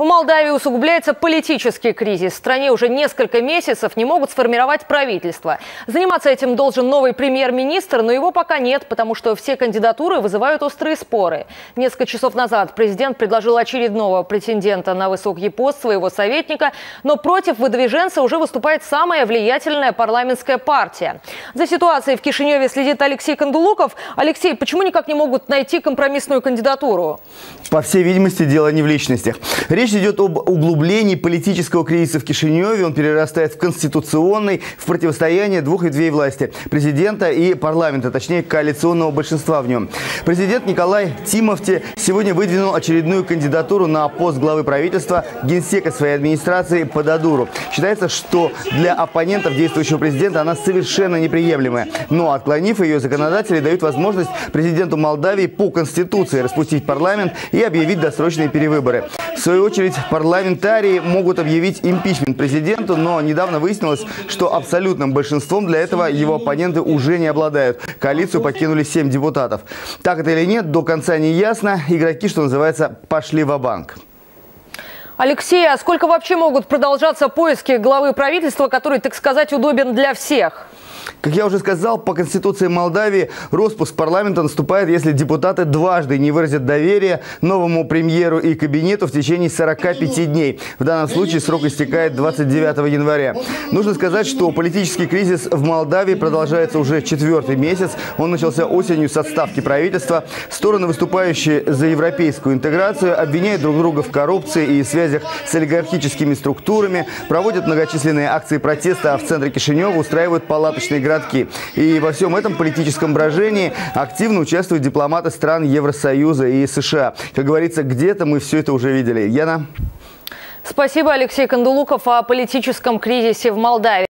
У Молдавии усугубляется политический кризис. В стране уже несколько месяцев не могут сформировать правительство. Заниматься этим должен новый премьер-министр, но его пока нет, потому что все кандидатуры вызывают острые споры. Несколько часов назад президент предложил очередного претендента на высокий пост, своего советника, но против выдвиженца уже выступает самая влиятельная парламентская партия. За ситуацией в Кишиневе следит Алексей Кандулуков. Алексей, почему никак не могут найти компромиссную кандидатуру? По всей видимости, дело не в личностях. Речь идет об углублении политического кризиса в Кишиневе. Он перерастает в конституционный, в противостояние двух ветвей власти – президента и парламента, точнее коалиционного большинства в нем. Президент Николай Тимофти сегодня выдвинул очередную кандидатуру на пост главы правительства, генсека своей администрации Пододуру. Считается, что для оппонентов действующего президента она совершенно неприемлемая. Но, отклонив ее, законодатели дают возможность президенту Молдавии по Конституции распустить парламент и объявить досрочные перевыборы. В свою очередь, парламентарии могут объявить импичмент президенту, но недавно выяснилось, что абсолютным большинством для этого его оппоненты уже не обладают. Коалицию покинули 7 депутатов. Так это или нет, до конца не ясно. Игроки, что называется, пошли ва-банк. Алексей, а сколько вообще могут продолжаться поиски главы правительства, который, так сказать, удобен для всех? Как я уже сказал, по Конституции Молдавии распуск парламента наступает, если депутаты дважды не выразят доверия новому премьеру и кабинету в течение 45 дней. В данном случае срок истекает 29 января. Нужно сказать, что политический кризис в Молдавии продолжается уже 4-й месяц. Он начался осенью с отставки правительства. Стороны, выступающие за европейскую интеграцию, обвиняют друг друга в коррупции и связях с олигархическими структурами, проводят многочисленные акции протеста, а в центре Кишинева устраивают палаточные городки. И во всем этом политическом брожении активно участвуют дипломаты стран Евросоюза и США. Как говорится, где-то мы все это уже видели. Яна? Спасибо, Алексей Кандулуков, о политическом кризисе в Молдавии.